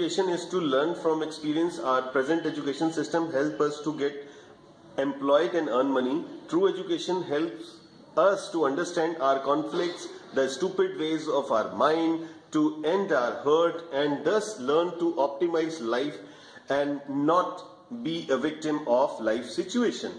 education is to learn from experience. Our present education system helps us to get employed and earn money. True education helps us to understand our conflicts, the stupid ways of our mind, to end our hurt, and thus learn to optimize life and not be a victim of life situation.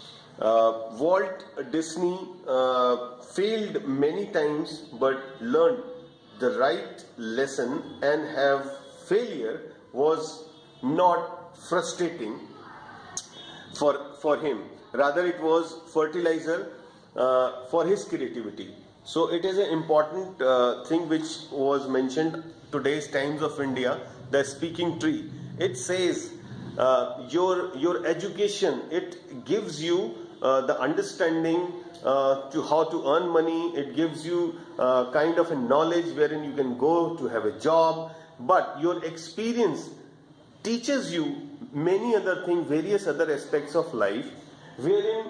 Walt Disney failed many times but learned the right lesson, and have failure was not frustrating for him. Rather, it was fertilizer for his creativity. So it is an important thing which was mentioned today's Times of India, the speaking tree. It says your education, it gives you the understanding to how to earn money. It gives you kind of a knowledge wherein you can go to have a job, but your experience teaches you many other things, various other aspects of life, wherein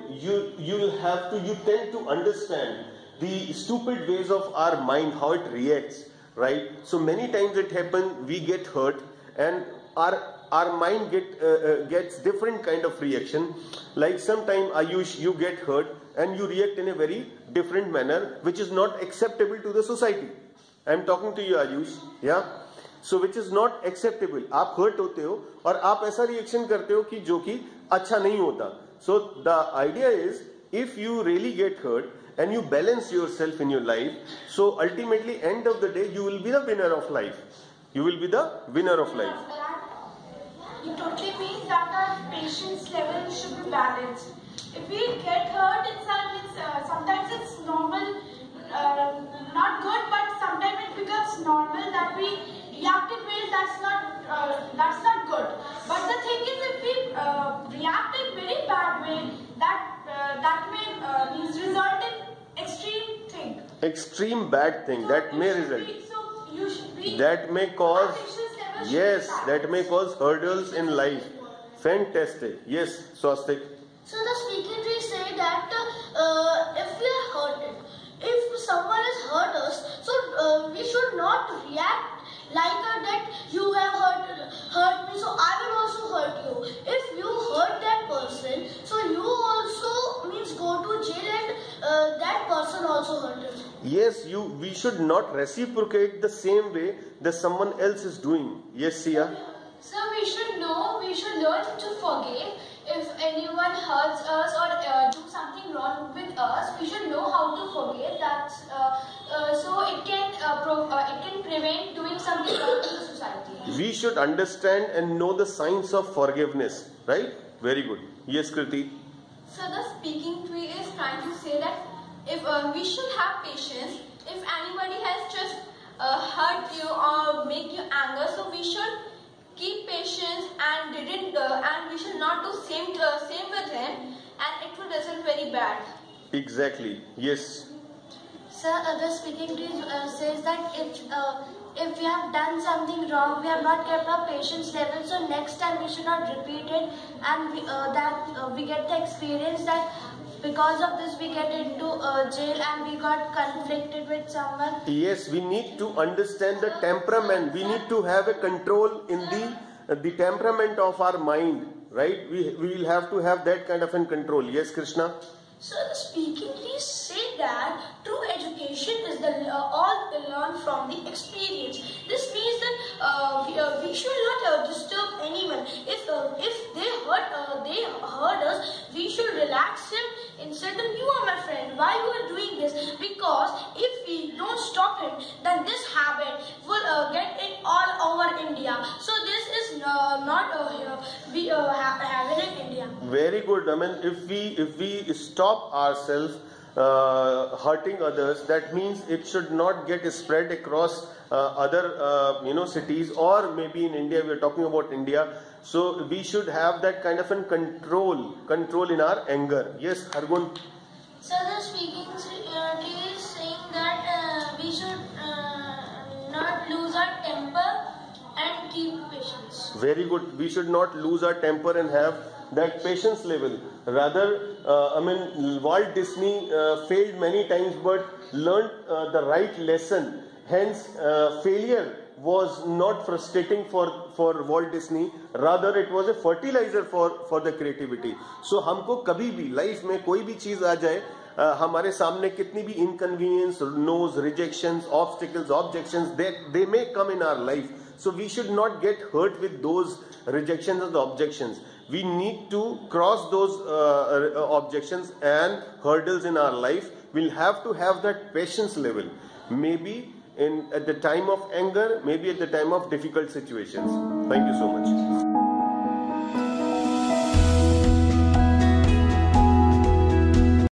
you tend to understand the stupid ways of our mind, how it reacts, right? So many times it happens, we get hurt, and our mind gets different kind of reaction. Like sometime, Ayush, you get hurt and you react in a very different manner, which is not acceptable to the society. I am talking to you, Ayush, yeah? So which is not acceptable. आप hurt होते हो और आप ऐसा reaction करते हो कि जो कि अच्छा नहीं होता. So the idea is, if you really get hurt and you balance yourself in your life, so ultimately end of the day you will be the winner of life. You will be the winner of life. It totally means that our patience level should be balanced. If we get hurt inside, sometimes it's normal, not good, but sometimes it becomes normal that we react in ways that's not good. But the thing is, if we react in very bad way, that may result in extreme thing. Extreme bad thing, So that may result. You should be. That may cause, yes, Yes, that may cause hurdles in life. Fantastic. Yes, Swastik. So the speaking tree say that if we are hurted, if someone has hurt us, so we should not react like that you have hurt me, so I will also hurt you. If you hurt that person, so you also means go to jail, and that person also hurt you. Yes, we should not reciprocate the same way that someone else is doing. Yes, Sia. So we should learn to forgive. If anyone hurts us or do something wrong with us, we should know how to forgive. That so it can prevent doing something wrong to the society. We should understand and know the signs of forgiveness, right? Very good. Yes, Kriti. So the speaking tree is trying to say that if we should have patience. If anybody has just hurt you or make you angry, so we should keep patience and we should not do same with him, and it will result very bad. Exactly. Yes. Sir, the speaking tree says that if we have done something wrong, we have not kept our patience level, so next time we should not repeat it, and we get the experience that because of this we get into jail and we got conflicted with someone. Yes, we need to understand the temperament. We need to have a control in the temperament of our mind, right? We will have to have that kind of a control. Yes, Krishna. So the speaking trees say that true education is all learn from the experience. This means that we should not disturb anyone. If they hurt us, we should relax him and say that you are my friend. Why you are doing this? Because if we don't stop him, then this habit will get in all over India. So this is not we have it in India. Very good. I mean, if we stop ourselves hurting others, that means it should not get spread across other cities, or maybe in India. We are talking about India, so we should have that kind of a control in our anger. Yes, Hargun. So the speaking tree is saying that we should not lose our temper and keep patience. Very good. We should not lose our temper and have that patience level. Rather, Walt Disney failed many times but learned the right lesson. Hence, failure was not frustrating for Walt Disney, rather it was a fertilizer for the creativity. So हमको कभी भी life में कोई भी चीज आ जाए, हमारे सामने कितनी भी inconvenience, no's, rejections, obstacles, objections, they may come in our life. So we should not get hurt with those rejections or the objections. We need to cross those objections and hurdles in our life. We'll have to have that patience level. Maybe at the time of anger, maybe at the time of difficult situations. Thank you so much.